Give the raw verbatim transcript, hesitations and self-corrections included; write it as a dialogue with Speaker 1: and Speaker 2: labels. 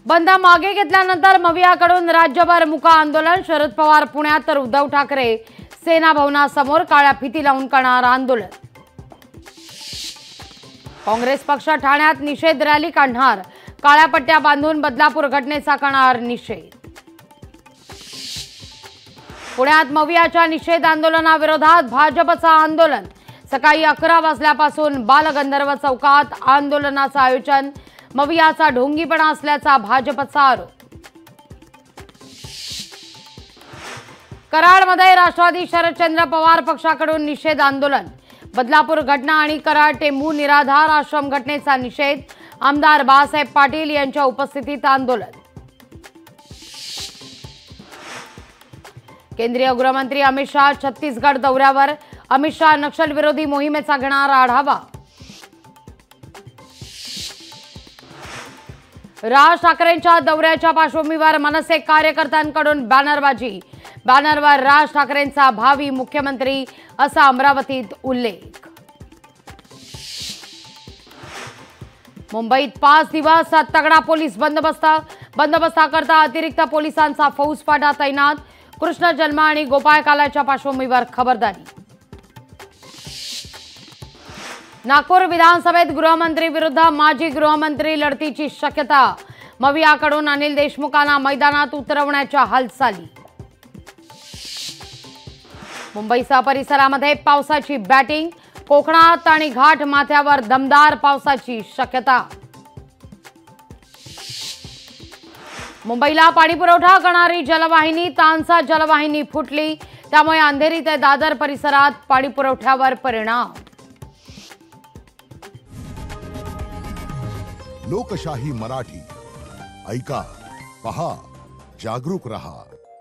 Speaker 1: बंद मागे घेतल्यानंतर मवियाकडून राज्यभर मुका आंदोलन। शरद पवार पुण्यात तर उद्धव ठाकरे सेना भवनासमोर काळ्या फिती लावून करणार आंदोलन। काँग्रेस पक्ष ठाण्यात निषेध रॅली काढणार। काळ्या पट्ट्या बांधून बदलापूर घटनेचा करणार निषेध। पुण्यात मवियाच्या निषेध आंदोलनाविरोधात भाजपचं आंदोलन। सकाळी अकरा वाजल्यापासून बालगंधर्व चौकात आंदोलनाचं आयोजन। मवियाचा ढोंगीपणा असल्याचा भाजपचा आरोप। कराडमध्ये राष्ट्रवादी शरदचंद्र पवार पक्षाकडून निषेध आंदोलन। बदलापूर घटना आणि कराड टेंभू निराधार आश्रम घटनेचा निषेध। आमदार बाळासाहेब पाटील यांच्या उपस्थितीत आंदोलन। केंद्रीय गृहमंत्री अमित शाह छत्तीसगड दौऱ्यावर। अमित शाह नक्षलविरोधी मोहिमेचा घेणार आढावा। राज ठाकरेंच्या दौऱ्याच्या पार्श्वभूमीवर मनसे कार्यकर्त्यांकडून बॅनरबाजी। बॅनरवर राज ठाकरेंचा भावी मुख्यमंत्री असा अमरावतीत उल्लेख। मुंबईत पाच दिवस तगडा पोलीस बंदोबस्त। बंदोबस्ताकरता अतिरिक्त पोलिसांचा फौजफाटा तैनात। कृष्ण जन्म आणि गोपाळकालाच्या पार्श्वभूमीवर खबरदारी। नागपूर विधानसभेत गृहमंत्री विरुद्ध माजी गृहमंत्री लढतीची शक्यता। मवियाकडून अनिल देशमुखांना मैदानात उतरवण्याच्या हालचाली। मुंबईसह परिसरामध्ये पावसाची बॅटिंग। कोकणात आणि घाट माथ्यावर दमदार पावसाची शक्यता। मुंबईला पाणीपुरवठा करणारी जलवाहिनी तानसा जलवाहिनी फुटली। त्यामुळे अंधेरी ते दादर परिसरात पाणीपुरवठ्यावर परिणाम।
Speaker 2: लोकशाही मराठी ऐका, पहा, जागरूक रहा।